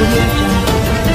Audio Jungle.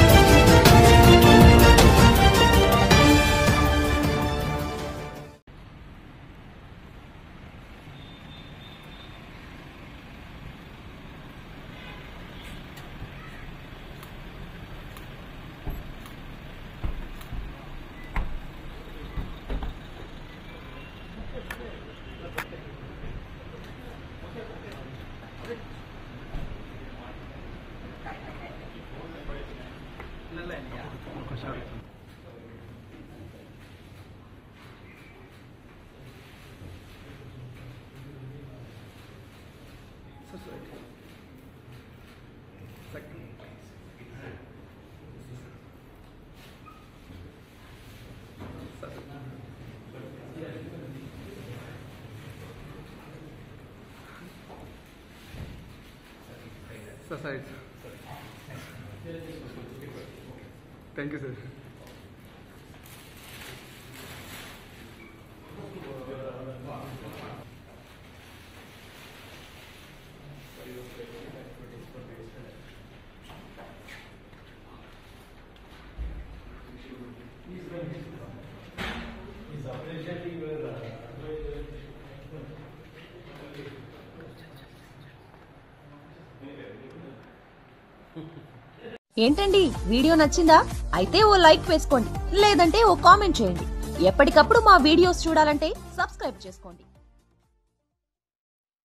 Society. Thank you, sir. ఏంటండి video నచ్చిందా? అయితే ఓ లైక్ వేసుకోండి, లేదంటే ఓ కామెంట్ చేయండి. ఎప్పటికప్పుడు మా వీడియోస్ చూడాలంటే సబ్స్క్రైబ్ చేసుకోండి.